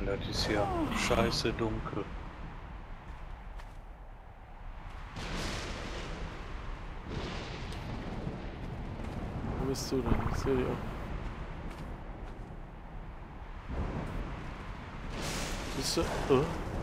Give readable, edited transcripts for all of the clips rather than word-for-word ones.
das ist ja scheiße dunkel. Wo bist du denn? Ich sehe dich auch. Bist du? Oh.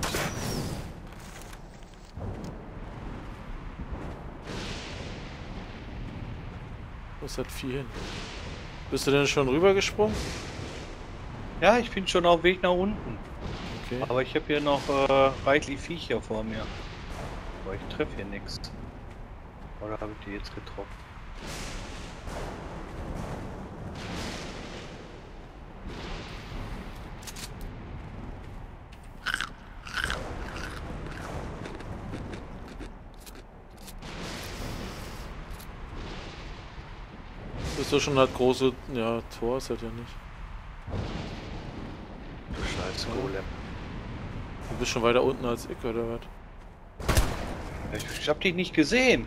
Wo ist das Vieh hin? Bist du denn schon rübergesprungen? Ja, ich bin schon auf dem Weg nach unten. Okay. Aber ich habe hier noch reichlich Viecher vor mir. Aber ich treffe hier nichts. Oder habe ich die jetzt getroffen? Bist du schon das große, ja, Tor ist das ja nicht. Du scheiß Golem. Du bist schon weiter unten als ich, oder was? Ich hab dich nicht gesehen.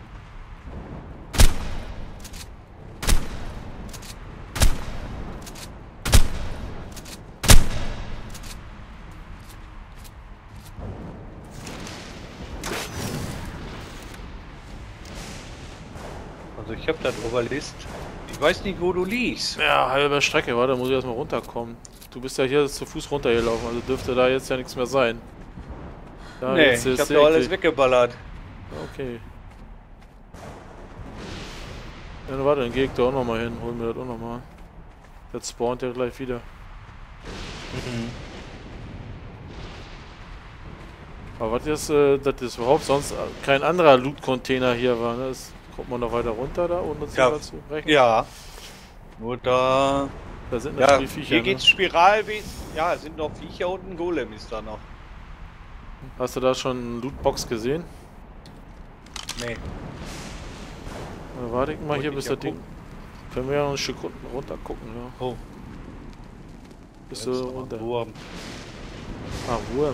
Also ich hab das Overlist. Ich weiß nicht, wo du liegst. Ja, halbe Strecke, warte, muss ich erstmal runterkommen. Du bist ja hier zu Fuß runtergelaufen, also dürfte da jetzt ja nichts mehr sein. Ja, Nee, jetzt ich hab sehe doch alles dich. weggeballert. Okay. Ja, dann warte, dann gehe ich da auch nochmal hin, hol mir das auch nochmal. Jetzt spawnt er gleich wieder. Aber was ist, das ist überhaupt sonst kein anderer Loot-Container hier war, ne? Das kommt man noch weiter runter da, ohne uns Ja. dazu rechnen. Ja. Nur da. Da sind Ja, natürlich Viecher, hier geht's Spiralweg. Ja, es sind noch Viecher und ein Golem ist da noch. ne? Hast du da schon eine Lootbox gesehen? Nee. Na, warte ich mal Wollte hier, ich bis ja das Ding... Können wir ja noch ein Stück runter gucken, ja. Oh. Bis Jetzt du noch ein runter. Wurm. Ah, Wurm.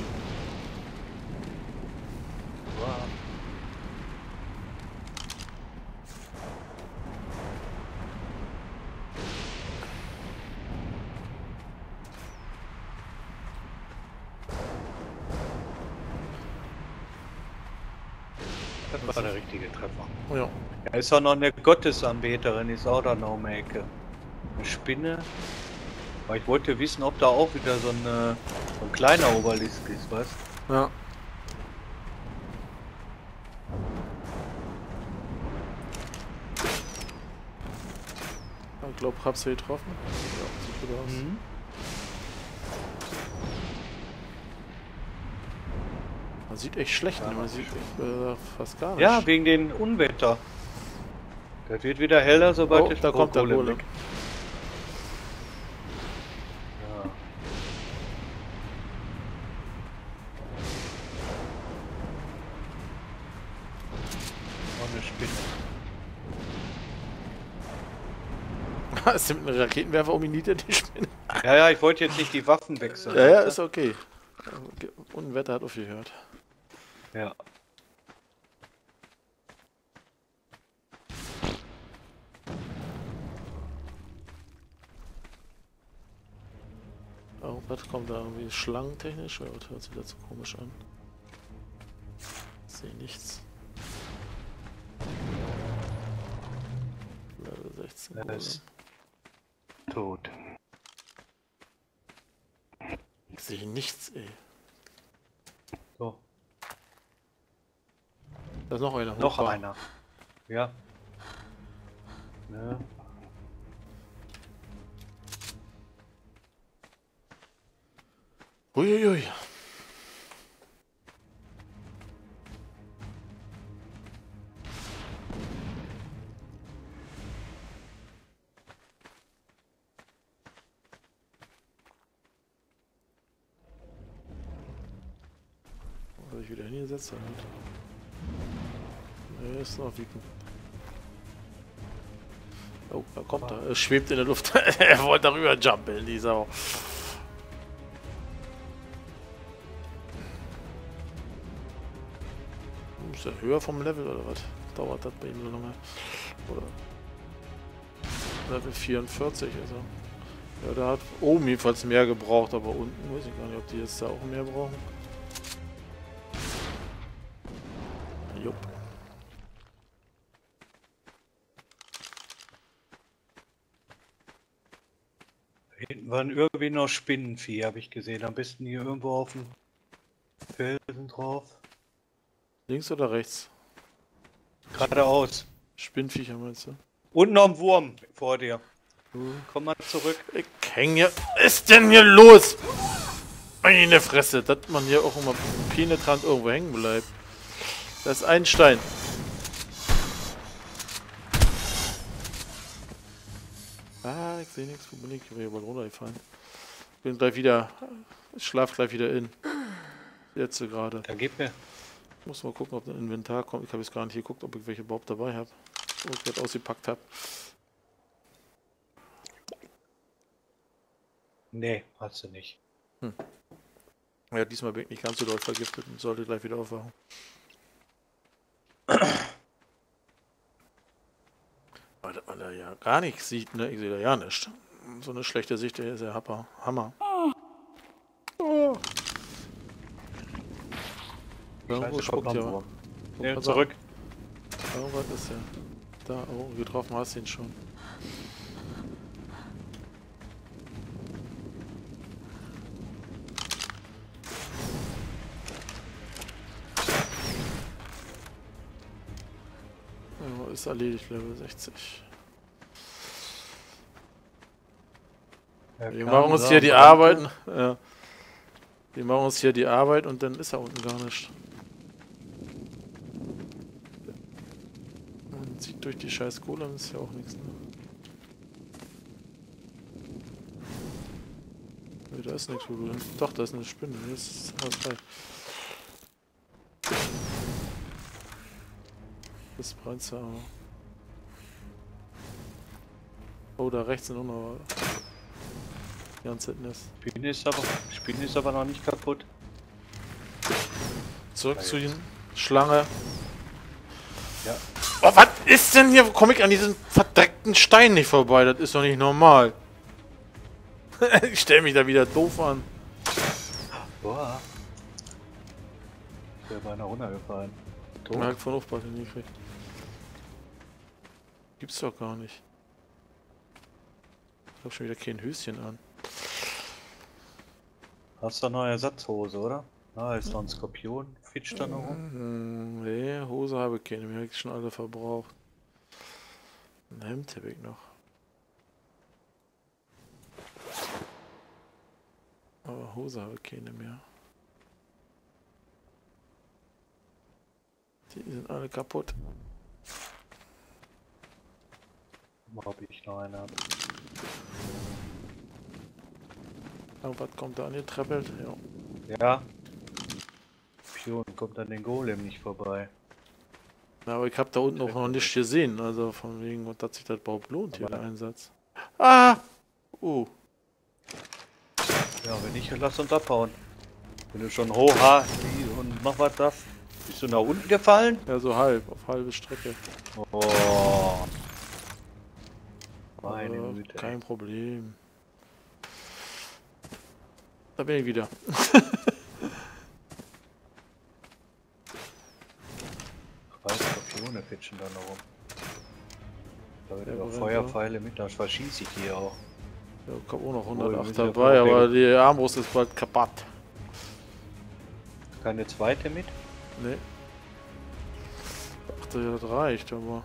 Das war der richtige Treffer. Ja. Ja, ist auch noch eine Gottesanbeterin, ist auch da noch um die Ecke. Eine Spinne. Aber ich wollte wissen, ob da auch wieder so ein kleiner Oberlisk ist, weißt du? Ja. Ich glaube, hab's hier getroffen. Ja, sieht gut aus. Man sieht echt schlecht, Ja, ne? Man sieht fast gar nicht. Ja, wegen den Unwetter. Das wird wieder heller, sobald Oh, da kommt der Golem. weg. Ja. Oh, eine Spinne. Ist mit einem Raketenwerfer uminiert, die Spinne? Ja, ja, ich wollte jetzt nicht die Waffen wechseln. Ja, ja, weißt ist okay. Unwetter hat aufgehört. du? Ja. Irgendwas kommt da irgendwie schlangentechnisch, oder hört sich wieder zu komisch an. Ich sehe nichts. Level 16. Er ist tot. Ich sehe nichts, ey. So. Da ist noch einer. Noch Hoppa. einer. Ja. Ne? Uiuiui. Wo soll ich wieder hingesetzt haben? Ne, ist noch Wieken. Oh, da kommt er. Er schwebt in der Luft. Er wollte darüber jumpen, die Sau. Ist er höher vom Level oder was? Dauert das bei ihm so lange? Oder? Level 44 also. Ja, der hat oben jedenfalls mehr gebraucht, aber unten weiß ich gar nicht, ob die jetzt da auch mehr brauchen. Jupp. Hinten waren irgendwie noch Spinnenvieh, habe ich gesehen. Am besten hier irgendwo auf dem Felsen drauf. Links oder rechts? Geradeaus. Spinnviecher meinst du? Und noch ein Wurm vor dir. Komm mal zurück. Ich häng hier. Was ist denn hier los? Meine Fresse, dass man hier auch immer penetrant irgendwo hängen bleibt. Da ist ein Stein. Ah, ich sehe nichts. Wo bin ich? Ich bin hier mal runtergefallen. Bin gleich wieder. Ich schlaf gleich wieder in. Jetzt so gerade. Da gib mir. Muss mal gucken, ob ein Inventar kommt. Ich habe jetzt gar nicht geguckt, ob ich welche überhaupt dabei habe. Ob ich das ausgepackt habe. Nee, hast du nicht. Ja, diesmal bin ich nicht ganz so doll vergiftet und sollte gleich wieder aufwachen. Weil man da ja gar nichts sieht, ne? Ich sehe da ja nichts. So eine schlechte Sicht, der ist ja Hammer. Oh. Irgendwo spuckt ja was. Nee, zurück. Irgendwas ist ja. Da, oh, getroffen hast du ihn schon. Ja, ist erledigt, Level 60. Wir machen uns hier die Arbeit. Ja. Wir machen uns hier die Arbeit und dann ist er unten gar nicht. Man sieht durch die scheiß Kohle, ist ja auch nichts. Ne? Nee, da ist nichts, wo du hin. Doch, da ist eine Spinne. Hier ist alles frei. Das brennt ja auch. Oh, da rechts sind auch noch ganz hinten ist. Spinne ist aber noch nicht kaputt. Zurück zu ihnen. Schlange. Ja. Oh, was ist denn hier? Wo komme ich an diesen verdreckten Stein nicht vorbei? Das ist doch nicht normal. Ich stelle mich da wieder doof an. Boah. Ich wäre beinahe runtergefallen. Ich hab von Aufpassen nicht gekriegt. Gibt's doch gar nicht. Ich hab schon wieder kein Höschen an. Hast du noch eine Ersatzhose, oder? Ah, ist noch ein Skorpion. Fitsch da noch rum? Nee, Hose habe ich keine. Mir habe ich schon alle verbraucht. Ein Hemd habe ich noch. Aber Hose habe ich keine mehr. Die sind alle kaputt. Ob ich noch eine habe. Irgendwas kommt da angetreppelt. Ja. Ja. Pion kommt an den Golem nicht vorbei. Ja, aber ich habe da unten auch noch nichts gesehen. Also von wegen, dass sich das überhaupt lohnt hier, der Einsatz. Ah! Oh. Ja, wenn nicht, lass uns abhauen. Wenn du schon hoch hast und mach was das. Bist du nach unten gefallen? Ja, so halb, auf halbe Strecke. Oh. Meine Güte. Kein Problem. Da bin ich wieder. Zwei Skorpione pitchen da noch rum. Da wird Ja, aber Feuerpfeile mit, dann verschieße ich hier auch. Ja, ich hab auch noch wir 108 müssen ja dabei, vorher aber die Armbrust ist bald kaputt. Keine zweite mit? Nee. Ich dachte, das reicht, aber.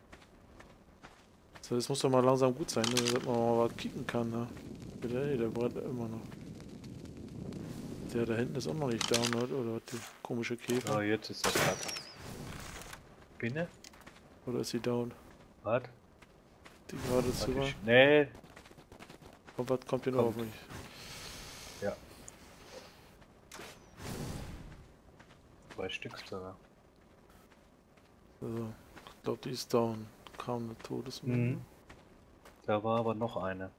So, das muss doch mal langsam gut sein, ne? Damit man mal was kicken kann, ne? Der brennt immer noch. Der da hinten ist auch noch nicht down, oder hat die komische Käfer? Oh, jetzt ist das platt. Spinne? Oder ist sie down? Was? Die gerade zu war? Nee. Und was kommt hier noch auf mich? Ja. 2 Stück sogar. Also, ich glaube, die ist down. Kam eine Todesmenge. Da war aber noch eine.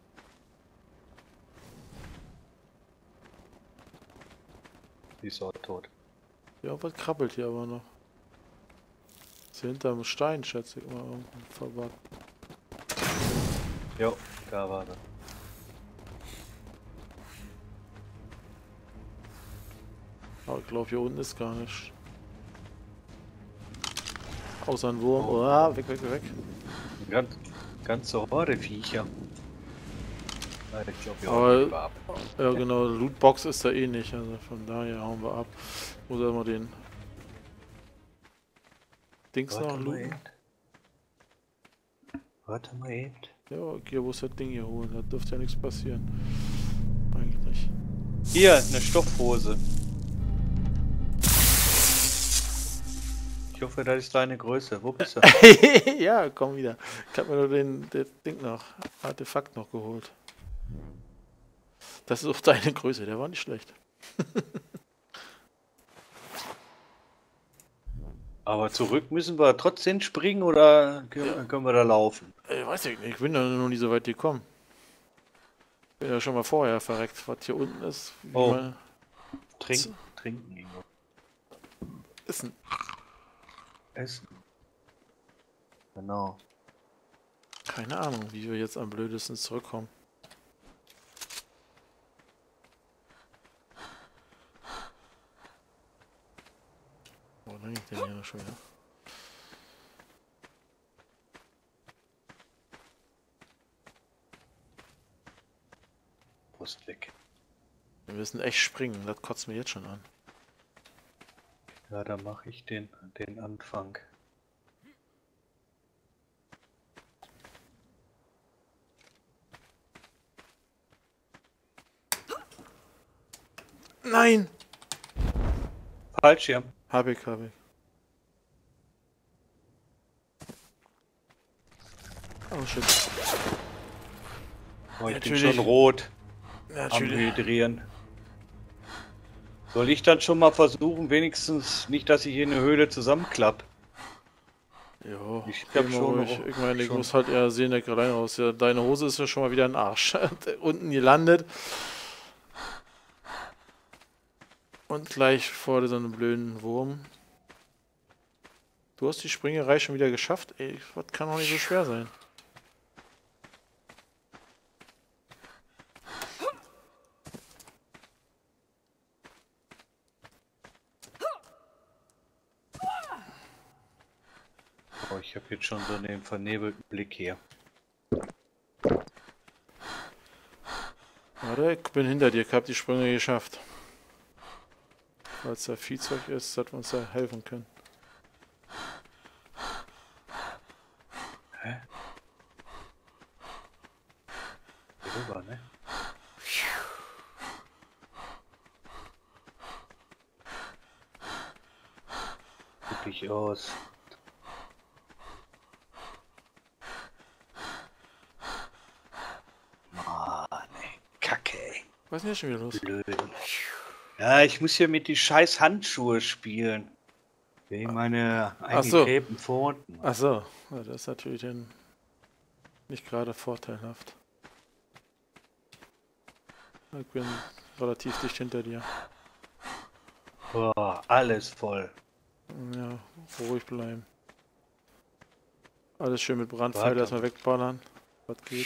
Die ist auch tot. Ja, was krabbelt hier aber noch? Ist hier hinterm Stein, schätze ich mal, irgendwo verwahrt. Jo, da war sie. Aber ich glaube, hier unten ist gar nicht. Außer ein Wurm. Oh, weg, weg, weg. Ganze Horde Viecher. Na, ich glaube, wir hauen Aber, lieber ab. ja genau, Lootbox ist da eh nicht. Also von daher hauen wir ab. Muss er mal den Dings noch Warte mal looten. eben. Warte mal eben. Ja, geh bloß das Ding hier holen. Da dürfte ja nichts passieren. Eigentlich nicht. Hier, eine Stoffhose. Ich hoffe, das ist deine Größe. Wo bist du? Ja, komm wieder. Ich hab mir nur das Ding noch, Artefakt noch geholt. Das ist auch deine Größe, der war nicht schlecht. Aber zurück müssen wir trotzdem springen oder können wir da laufen? Weiß ich nicht, ich bin da noch nie so weit gekommen. Bin ja schon mal vorher verreckt, was hier unten ist. Wie Oh. man Trinken, Ingo. Essen. Essen. Genau. Keine Ahnung, wie wir jetzt am blödesten zurückkommen. Wo lang ich denn hier noch schon wieder? Brust weg. Wir müssen echt springen, das kotzt mir jetzt schon an. Ja, dann mache ich den Anfang. Nein! Fallschirm. Hab ich, hab ich. Oh shit. Oh, ich Natürlich. bin schon rot am Natürlich. Hydrieren. Soll ich dann schon mal versuchen, wenigstens nicht, dass ich hier in der Höhle zusammenklapp? Jo, Ich geh hab mal schon ruhig. Ich meine, ich schon- muss halt eher sehen, der allein raus. Ja, deine Hose ist ja schon mal wieder ein Arsch. Unten gelandet. Und gleich vor so einem blöden Wurm. Du hast die Springerei schon wieder geschafft? Ey, das kann doch nicht so schwer sein. Oh, ich habe jetzt schon so einen vernebelten Blick hier. Warte, ich bin hinter dir. Ich hab die Sprünge geschafft. Falls da Viehzeug ist, dass wir uns da helfen können. Hä? Hier rüber, ne? Guck dich aus. Mann, ey. Kacke, ey. Was ist denn hier schon wieder los? Blöd. Ja, ich muss hier mit die scheiß Handschuhe spielen. Wegen meine Ach so. eingeklebten Pfoten. Achso, ja, das ist natürlich dann nicht gerade vorteilhaft. Ich bin relativ dicht hinter dir. Boah, alles voll. Ja, ruhig bleiben. Alles schön mit Brandpfeil Warte. erstmal wegballern. Was geht?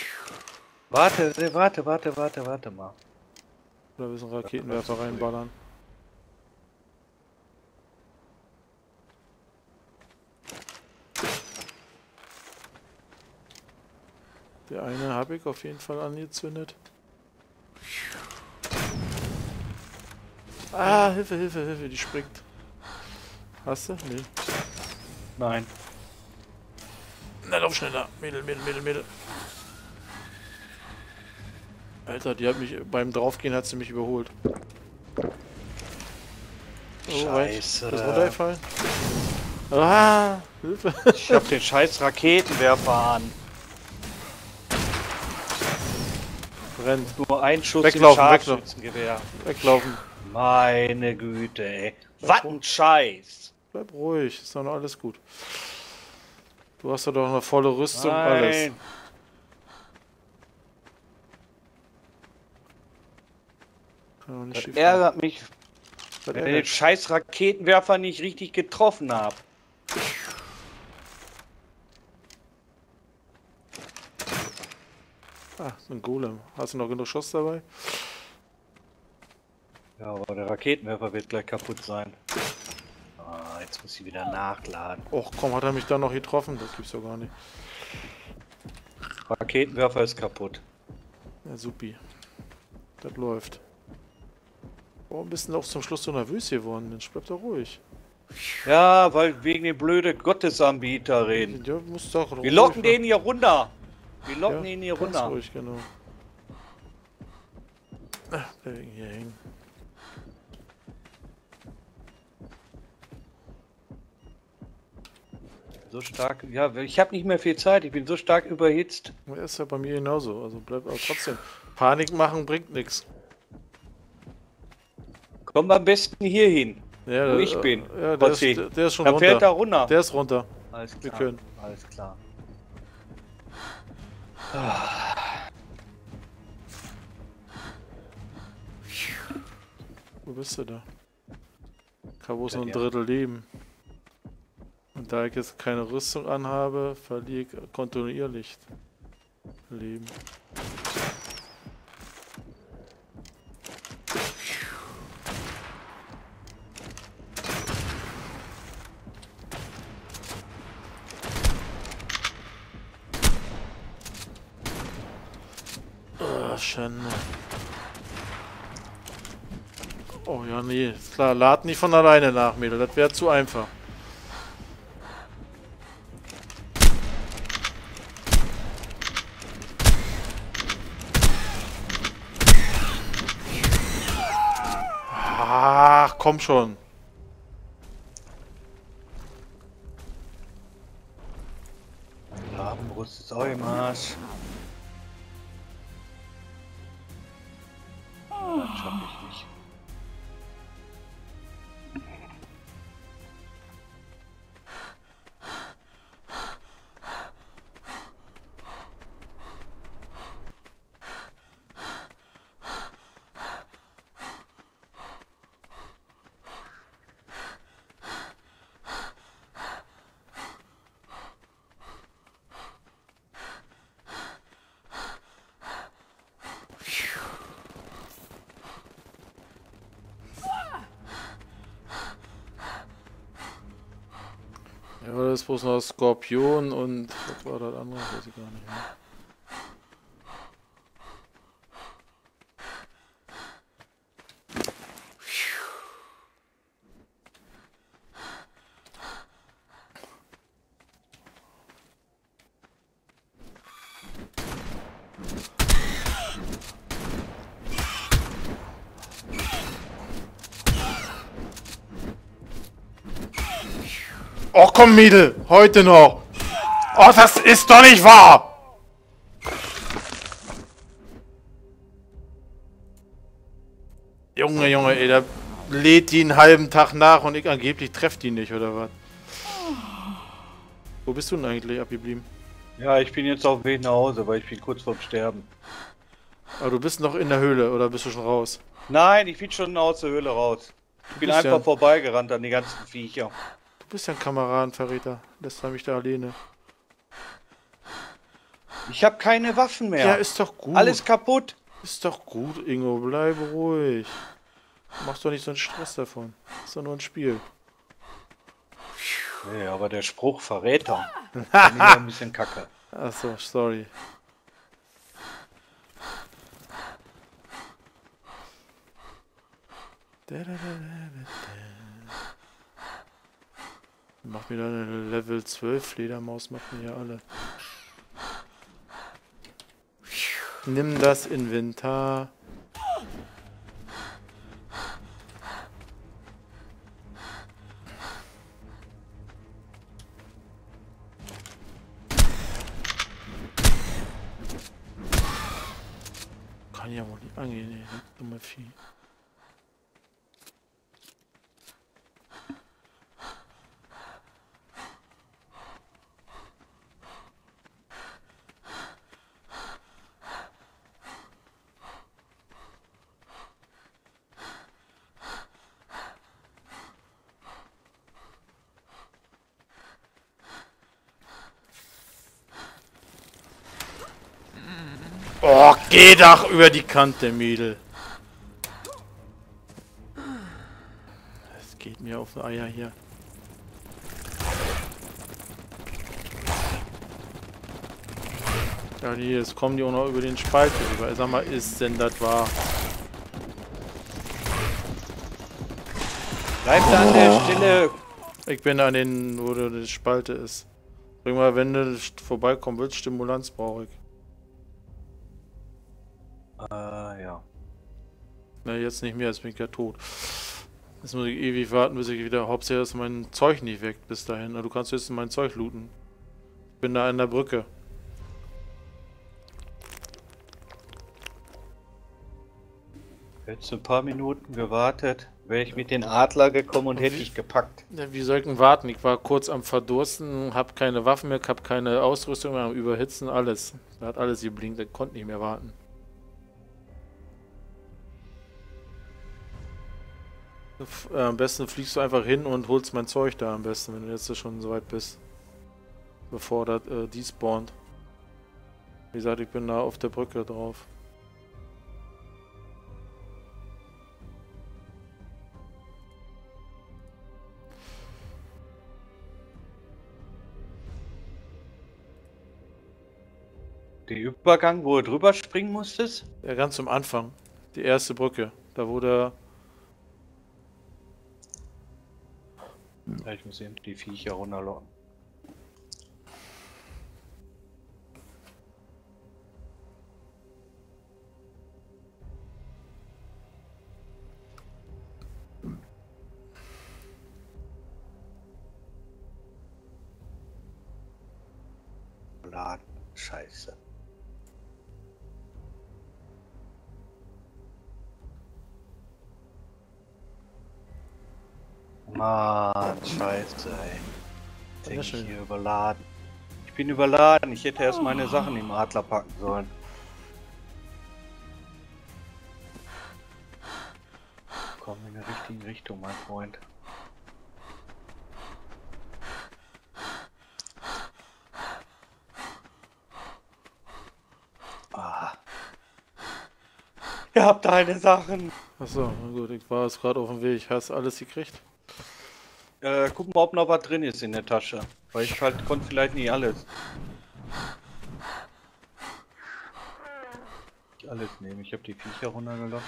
Warte mal. Oder wir müssen Raketenwerfer reinballern. Der eine habe ich auf jeden Fall angezündet. Ah, Hilfe, Hilfe, Hilfe, die springt. Hast du? Nee. Nein. Na, lauf schneller. Mädel, Mädel, Mädel, Mädel. Alter, die hat mich beim Draufgehen hat sie mich überholt. Oh, weit. Scheiße. Ist runtergefallen? Ah, Hilfe. Ich hab den scheiß Raketenwerfer an. Brennt. Nur ein Schuss Weglaufen, im weglaufen. Scharfschützengewehr. Weglaufen. Meine Güte, ey. Was ein Scheiß. Bleib ruhig, ist doch noch alles gut. Du hast doch eine volle Rüstung, alles. Nein. Kann doch nicht Das schief gehen. ärgert mich, Das wenn ich den ärgert. scheiß Raketenwerfer nicht richtig getroffen habe. Ah, so ein Golem. Hast du noch genug Schuss dabei? Ja, aber der Raketenwerfer wird gleich kaputt sein. Ah, jetzt muss ich wieder nachladen. Och komm, hat er mich da noch getroffen? Das gibt's doch gar nicht. Raketenwerfer ist kaputt. Ja, supi. Das läuft. Oh, bist du auch zum Schluss so nervös geworden? Mensch, bleib doch ruhig. Ja, weil wegen den blöden Gottesanbieterin. Ja, muss doch Wir locken den hier runter. Wir locken ihn hier ganz runter. ruhig, genau. Ach, bleib hier hängen. So stark. Ja, ich habe nicht mehr viel Zeit. Ich bin so stark überhitzt. Er ist ja bei mir genauso. Also bleib aber trotzdem. Panik machen bringt nichts. Komm am besten hier hin, Ja, wo ich bin. Ja, der ist schon Dann runter. fährt er runter. Der ist runter. Alles klar. Wir können. Alles klar. Wo bist du da? Cabo ist Bei noch ein dir. Drittel Leben. Und da ich jetzt keine Rüstung anhabe, verliere ich kontinuierlich Leben. Ah, Schande. Oh ja, nee, ist klar, lad nicht von alleine nach, Mädel, das wäre zu einfach. Ach, komm schon. Abendbrust ist auch im Arsch. Das schaff ich nicht. Ja, das ist bloß noch Skorpion und was war das andere? Weiß ich gar nicht mehr. Oh komm, Mädel, heute noch. Oh, das ist doch nicht wahr. Junge, Junge, ey, da lädt die einen halben Tag nach und ich angeblich treff die nicht, oder was? Wo bist du denn eigentlich abgeblieben? Ja, ich bin jetzt auf dem Weg nach Hause, weil ich bin kurz vorm Sterben. Aber du bist noch in der Höhle, oder bist du schon raus? Nein, ich bin schon aus der Höhle raus. Ich bin bist einfach ja- vorbeigerannt an die ganzen Viecher. Du bist ja ein Kameradenverräter. Lässt er mich da alleine. Ich habe keine Waffen mehr. Ja, ist doch gut. Alles kaputt. Ist doch gut, Ingo. Bleib ruhig. Mach doch nicht so einen Stress davon. Ist doch nur ein Spiel. Nee, aber der Spruch Verräter. Finde ich ja ein bisschen kacke. Achso, sorry. Macht mir da eine Level 12 Fledermaus, macht mir ja alle. Nimm das Inventar. Kann ja wohl nicht angehen, ey, das dumme Vieh. Oh, geh doch über die Kante, Mädel. auf Eier hier. Ja, jetzt kommen die auch noch über den Spalt rüber. Sag mal, ist denn das wahr? Bleib da an der Stelle! Ich bin an den, wo die Spalte ist. Bring mal, wenn du vorbeikommen willst, Stimulanz brauche ich. Ja. Na, jetzt nicht mehr, jetzt bin ich ja tot. Jetzt muss ich ewig warten, bis ich wieder... Hauptsache, dass mein Zeug nicht weg bis dahin. Na, du kannst jetzt mein Zeug looten. Ich bin da an der Brücke. Hättest du ein paar Minuten gewartet, wäre ich mit den Adler gekommen und hätte ich gepackt. Ja, wie soll ich denn warten? Ich war kurz am Verdursten, hab keine Waffen mehr, hab keine Ausrüstung mehr, am Überhitzen, alles. Da hat alles geblinkt, ich konnte nicht mehr warten. Am besten fliegst du einfach hin und holst mein Zeug da am besten, wenn du jetzt schon so weit bist. Bevor das despawnt. Wie gesagt, ich bin da auf der Brücke drauf. Der Übergang, wo du drüber springen musstest? Ja, ganz zum Anfang. Die erste Brücke. Da wo der... Ja, ich muss eben die Viecher runterlocken. Laden. Scheiße. Mann, scheiße, ey. Denke ich hier überladen. Ich bin überladen. Ich hätte erst meine Sachen im Adler packen sollen. Komm in der richtigen Richtung, mein Freund. Ah. Ihr habt deine Sachen. Achso, na gut, ich war jetzt gerade auf dem Weg. Hast du alles gekriegt? Guck mal, ob noch was drin ist in der Tasche. Weil ich halt konnte vielleicht nicht alles. Nicht alles nehmen. Ich habe die Viecher runtergelassen.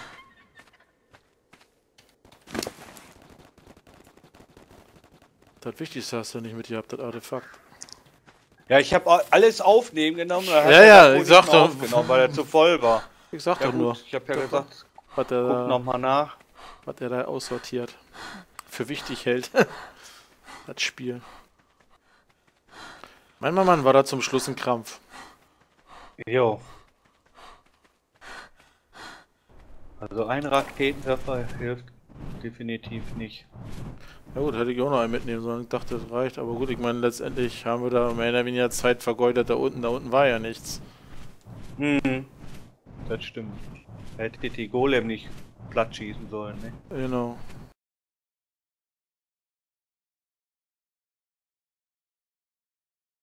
Das Wichtigste hast du nicht mit gehabt, das Artefakt. Ja, ich habe alles aufnehmen genommen. Ja, ich sag doch. Aufgenommen, weil er zu voll war. Ich sag Ja, doch nur. Ich habe ja gesagt, Hat guck er, nochmal nach. hat er da aussortiert. Für wichtig hält. Das Spiel. Mein Mann war da zum Schluss ein Krampf. Jo. Also ein Raketenwerfer hilft definitiv nicht. Ja gut, hätte ich auch noch einen mitnehmen sollen. Ich dachte, das reicht. Aber gut, ich meine, letztendlich haben wir da mehr oder weniger Zeit vergeudet. Da unten war ja nichts. Mhm. Das stimmt. Hätte die Golem nicht platt schießen sollen, ne? Genau.